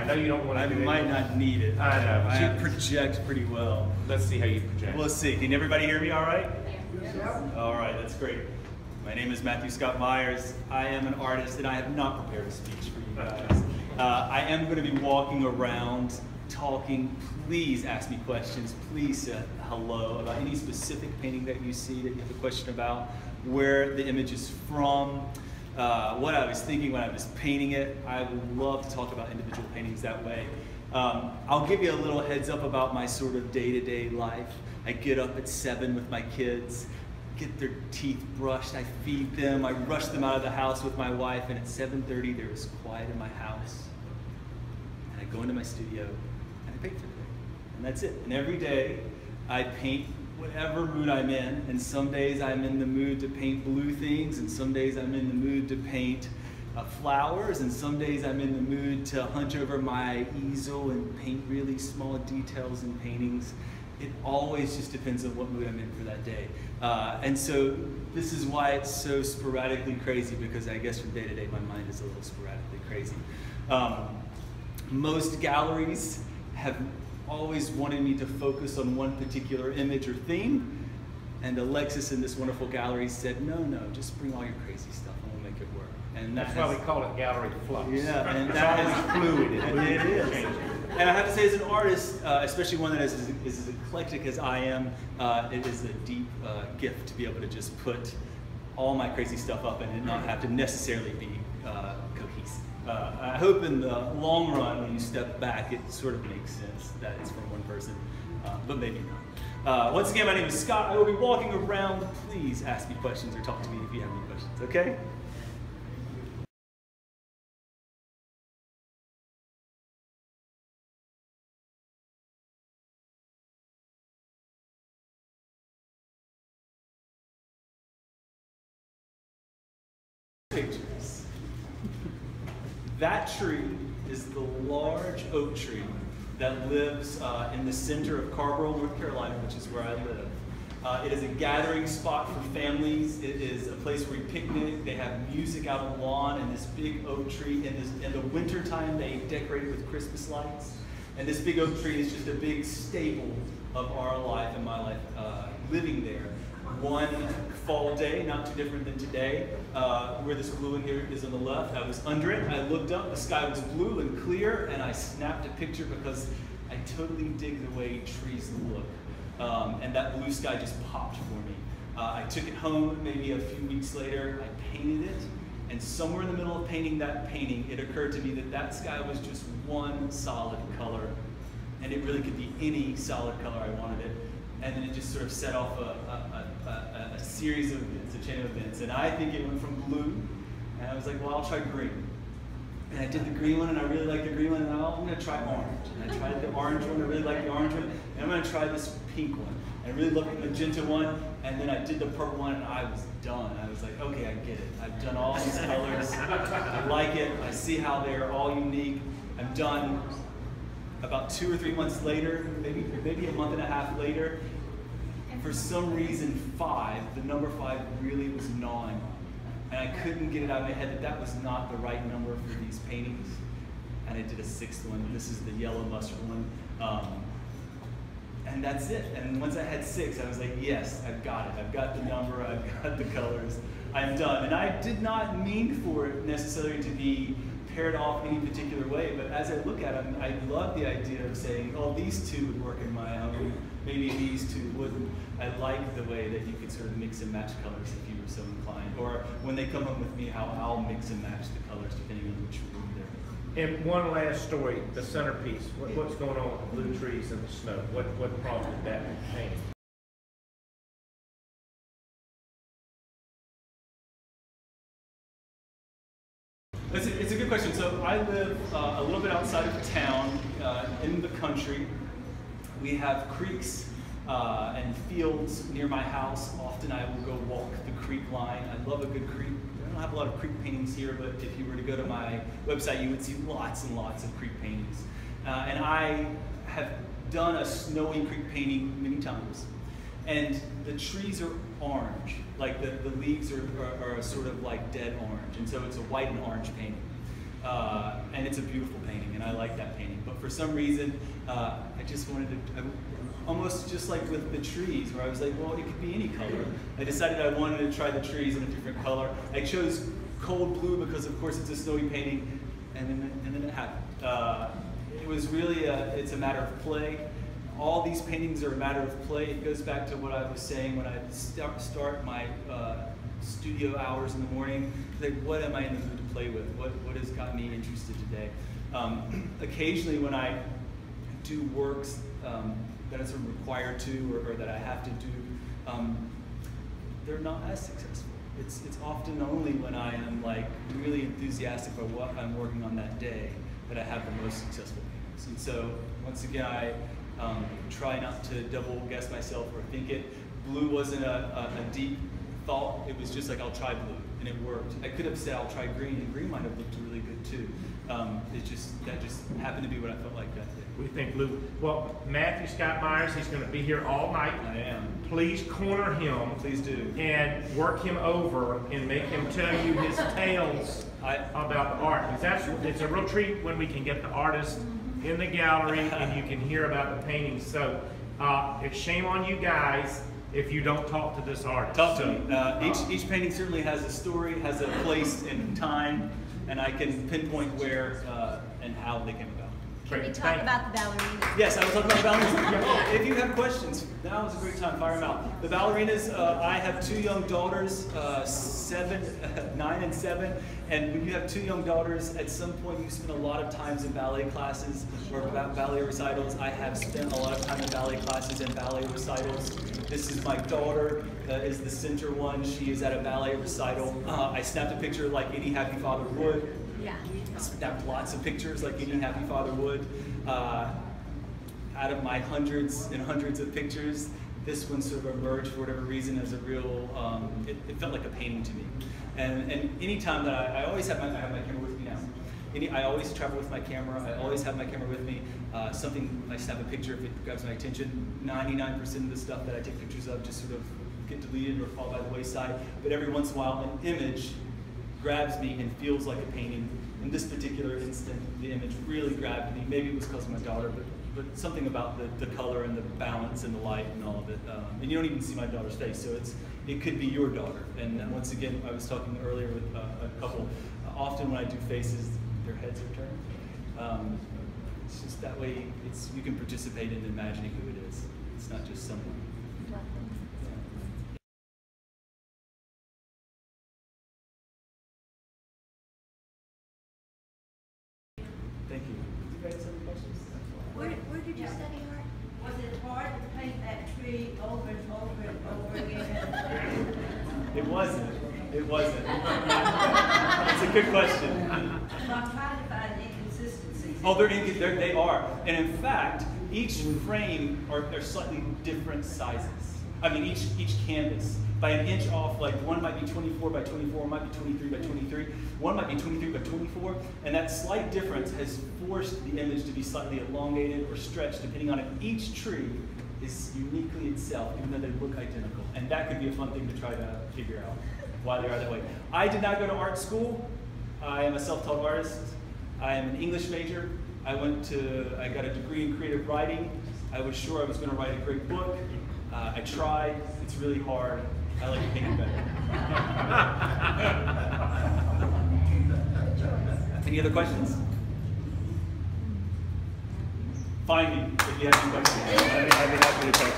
I know you don't want to do it. I might not need it. I know. I project pretty well. Let's see how you project. We'll see. Can everybody hear me all right? All right, that's great. My name is Matthew Scott Myers. I am an artist, and I have not prepared a speech for you guys. I am going to be walking around, talking. Please ask me questions. Please say hello about any specific painting that you see that you have a question about, where the image is from, what I was thinking when I was painting it. I would love to talk about individual paintings that way. I'll give you a little heads up about my sort of day-to-day life. I get up at 7 with my kids, get their teeth brushed, I feed them, I rush them out of the house with my wife, and at 7:30 there is quiet in my house. And I go into my studio and I paint for the day. And that's it. And every day I paint whatever mood I'm in, and some days I'm in the mood to paint blue things, and some days I'm in the mood to paint flowers, and some days I'm in the mood to hunch over my easel and paint really small details in paintings. It always just depends on what mood I'm in for that day. And so this is why it's so sporadically crazy, because I guess from day to day my mind is a little sporadically crazy. Most galleries have always wanted me to focus on one particular image or theme, and Alexis in this wonderful gallery said, no, just bring all your crazy stuff and we'll make it work. And that's why we call it gallery flux. Yeah, and that is fluid. It is. And I have to say, as an artist, especially one that is as eclectic as I am, it is a deep gift to be able to just put all my crazy stuff up and it not have to necessarily be cohesive. I hope in the long run, when you step back, it sort of makes sense that it's from one person, but maybe not. Once again, my name is Scott. I will be walking around. Please ask me questions or talk to me if you have any questions, okay? Pictures. That tree is the large oak tree that lives in the center of Carrboro, North Carolina, which is where I live. It is a gathering spot for families. It is a place where you picnic. They have music out on the lawn, and this big oak tree. In the wintertime, they decorate it with Christmas lights. And this big oak tree is just a big staple of our life and my life living there. One fall day, not too different than today, where this blue in here is on the left. I was under it, I looked up, the sky was blue and clear, and I snapped a picture because I totally dig the way trees look. And that blue sky just popped for me. I took it home maybe a few weeks later, I painted it, and somewhere in the middle of painting that painting, it occurred to me that that sky was just one solid color, and it really could be any solid color I wanted it. And then it just sort of set off a series of events, a chain of events. And I think it went from blue, and I was like, well, I'll try green. And I did the green one, and I really liked the green one, and I'm gonna try orange. And I tried the orange one, I really liked the orange one, and I'm gonna try this pink one. And I really loved the magenta one, and then I did the purple one, and I was done. I was like, okay, I get it. I've done all these colors, I like it, I see how they're all unique. I'm done. About 2 or 3 months later, maybe a month and a half later, for some reason 5, the number 5 really was gnawing. And I couldn't get it out of my head that that was not the right number for these paintings. And I did a 6th one. This is the yellow mustard one. And that's it. And once I had 6, I was like, yes, I've got it. I've got the number, I've got the colors. I'm done. And I did not mean for it necessarily to be paired off any particular way, but as I look at them, I love the idea of saying, oh, these 2 would work in my home, maybe these 2 wouldn't. I like the way that you could sort of mix and match colors if you were so inclined, or when they come home with me, how I'll mix and match the colors depending on which room they're in. And one last story, the centerpiece. What's going on with the blue trees and the snow? What prompted that painting? It's a good question. So I live a little bit outside of town, in the country. We have creeks and fields near my house. Often I will go walk the creek line. I love a good creek. I don't have a lot of creek paintings here, but if you were to go to my website, you would see lots and lots of creek paintings. And I have done a snowy creek painting many times. And the trees are orange, like the leaves are sort of like dead orange, and so it's a white and orange painting. and it's a beautiful painting, and I like that painting. But for some reason, I just wanted to, almost just like with the trees, where I was like, well, it could be any color. I decided I wanted to try the trees in a different color. I chose cold blue because, of course, it's a snowy painting, and then it happened. It was really, it's a matter of play. All these paintings are a matter of play. It goes back to what I was saying when I start my studio hours in the morning. Like, what am I in the mood to play with? What has got me interested today? Occasionally when I do works that I'm sort of required to or that I have to do, they're not as successful. It's often only when I am like really enthusiastic about what I'm working on that day that I have the most successful paintings. And so once again, I try not to double guess myself or think it. Blue wasn't a deep thought. It was just like, I'll try blue, and it worked. I could have said I'll try green, and green might have looked really good too. That just happened to be what I felt like that day. We think blue. Well, Matthew Scott Myers, he's going to be here all night. I am. Please corner him. Please do. And work him over and make him tell you his tales about the art. It's a real treat when we can get the artist in the gallery and you can hear about the paintings. So it's shame on you guys if you don't talk to this artist. Talk to me. Each painting certainly has a story, has a place and time, and I can pinpoint where and how they came about. Can we talk about the ballerinas? Yes, I will talk about the ballerinas. If you have questions, now is a great time. Fire them out. The ballerinas, I have two young daughters, 9 and 7. And when you have two young daughters, at some point you spend a lot of times in ballet classes or ballet recitals. I have spent a lot of time in ballet classes and ballet recitals. This is my daughter, is the center one. She is at a ballet recital. I snapped a picture like any happy father would. Yeah. I snapped lots of pictures like any happy father would. Out of my hundreds and hundreds of pictures, this one sort of emerged for whatever reason as a real, it felt like a painting to me. And anytime that I always have I have my camera with me now. I always travel with my camera. I always have my camera with me. Something, I snap a picture if it grabs my attention. 99% of the stuff that I take pictures of just sort of get deleted or fall by the wayside. But every once in a while, an image grabs me and feels like a painting. In this particular instant, the image really grabbed me. Maybe it was because of my daughter, but something about the color and the balance and the light and all of it. And you don't even see my daughter's face, so it could be your daughter. And once again, I was talking earlier with a couple. Often when I do faces, their heads are turned. It's just that way. You can participate in imagining who it is. It's not just someone. Thank you. Do you guys have any questions? Where did you study art? Was it hard to paint that tree over and over and over again? It wasn't. It wasn't. It's a good question. I'm trying to find inconsistencies. Oh, they are. And in fact, each frame are slightly different sizes. I mean, each canvas. By an inch off, like one might be 24 by 24, one might be 23 by 23, one might be 23 by 24, and that slight difference has forced the image to be slightly elongated or stretched depending on it. Each tree is uniquely itself, even though they look identical. And that could be a fun thing to try to figure out why they are that way. I did not go to art school. I am a self-taught artist. I am an English major. I got a degree in creative writing. I was sure I was going to write a great book. I tried. It's really hard. I like painting better. Any other questions? Find me if you have any questions. I'd be happy to talk.